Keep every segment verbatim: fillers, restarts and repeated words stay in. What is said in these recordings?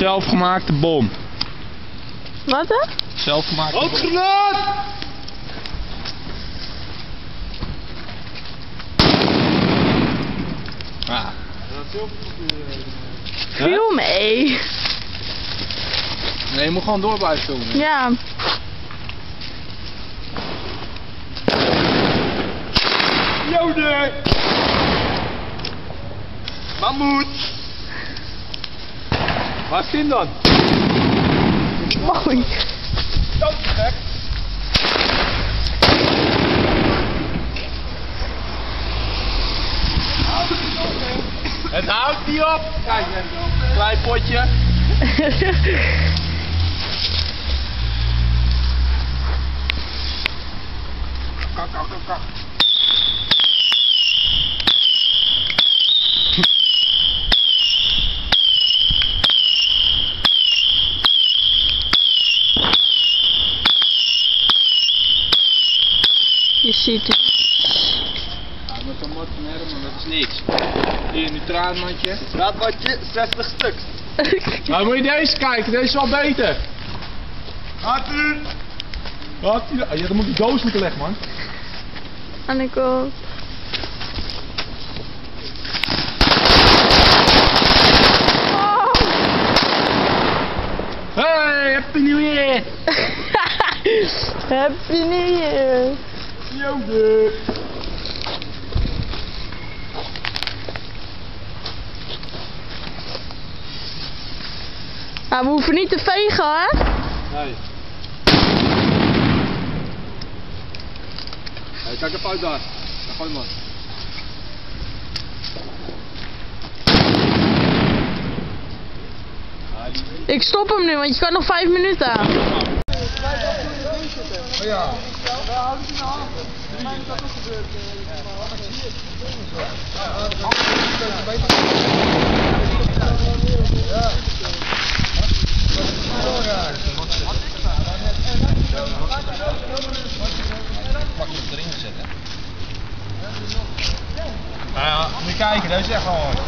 Zelfgemaakte bom. Wat hè? Zelfgemaakte bom. Granaat! Ah. Viel mee. Nee, je moet gewoon door blijven filmen. Ja. Joden! Mammoet! Waar is Tim dan? Mooi. Dat is gek! Het houdt niet op! Kijk, een klein potje. Kak, kak, kak, kak. Je ziet het. Ja, met zo'n mortenaire, maar dat is niks. Hier, nu traanmatje. Straatmatje, zestig stuks. Nou moet je deze kijken, deze is wel beter. Gaat u! Wat? Ja, dan moet die doos moeten leggen, man. En ik ook. Oh. Hey, happy new year! Happy New Year. Joden! Nou, we hoeven niet te vegen, hè? Nee. Hey, kijk even uit daar. Daar gooi man. Ik stop hem nu, want je kan nog vijf minuten aan. Oh ja. Makkelijk erin gezet, hè? Nou ja, moet je kijken, dat is echt wel mooi.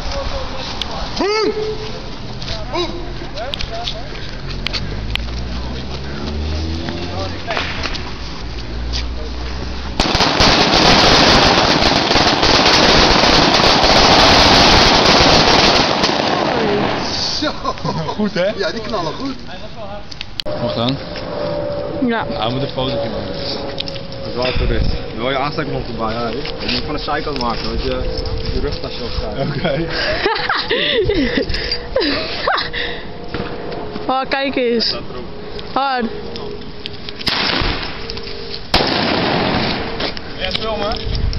Goed, hè? Ja, die knallen goed. Nog dan? Ja. Ja, we moeten een foto maken. Dat is wel toerist. Dan wil je aansteekmond erbij, hè? Je moet van een zijkant maken, dat je je rugtasje opschrijft. Oké. Oh, kijk eens. Hard. Ja, het filmen.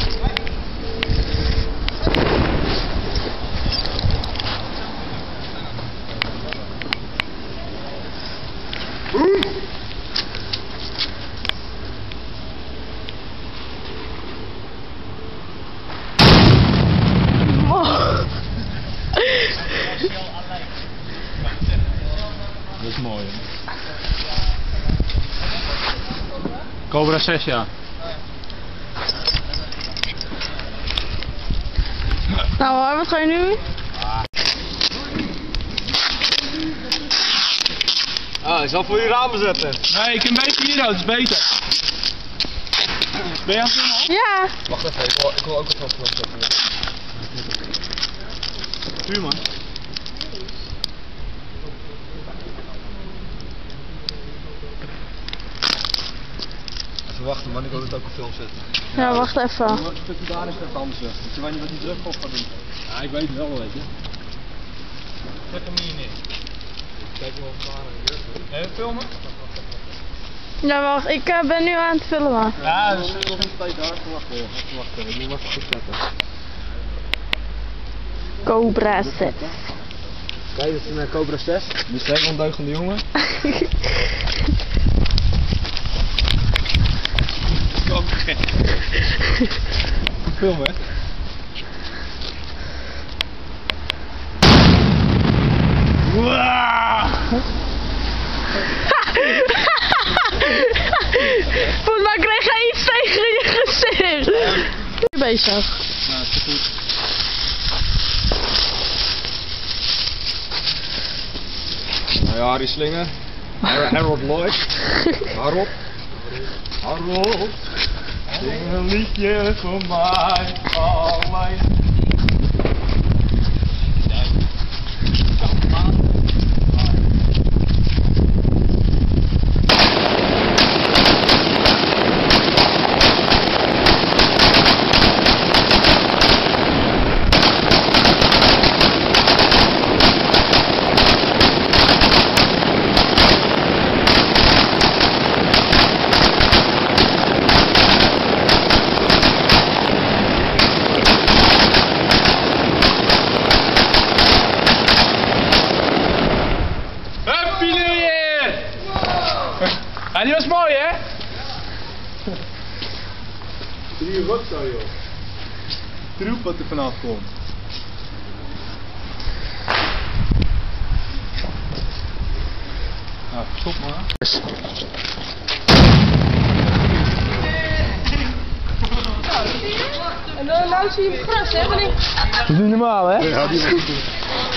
Dat is mooi, hè? Cobra zes, ja. Nou, wat ga je nu? Ah, ik zal voor je ramen zetten. Nee, ik kan beter hier, dat is beter. Ben je aan het doen al? Ja. Wacht even, ik wil, ik wil ook het vast zetten. Stuur man. Even wachten man, ik wil het ook op film zetten. Ja, wacht even. Een stukje daar is het anders weg. Want je weet niet wat die drukpop gaat doen. Ja, ik weet het wel, weet je. Zet hem hier neer. Kijk wel of daar een Even filmen? Ja, wacht. Ik uh, ben nu aan het filmen. Ja, dus... nog een tijd daar. Wacht even, wacht even. Ik moet even goed zetten. Cobra zes. Kijk, dit is een Cobra zes. De sterk ondeugende jongen. Kom, gek. Filmen, hè? Wow. Volgens mij kreeg jij iets tegen je gezicht. Nu bezig. Nou, is goed. Hey Harry Slinger. Harold Lloyd. Harold. Harold. Zing een liedje voor mij. Oh mijn. Ja, die was mooi, hè? Drie rot zo, joh. Troep wat er vanaf komt. Nou, stop maar. En dan nou zie je hem gras, hè? Wanneer... Dat is niet normaal, hè? Ja, die was goed.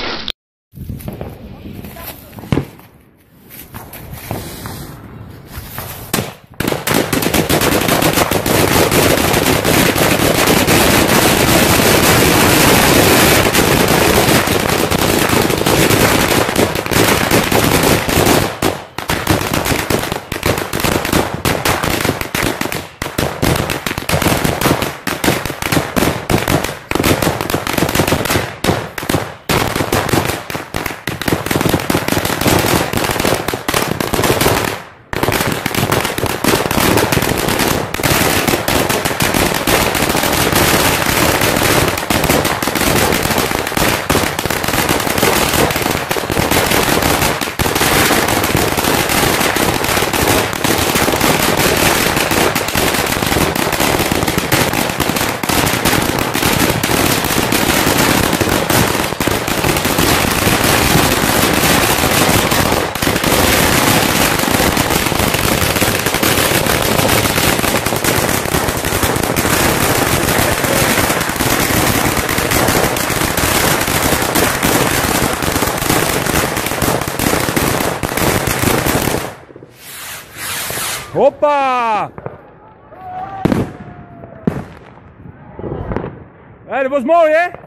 Hoppa! Hé, hey, dat was mooi, hè?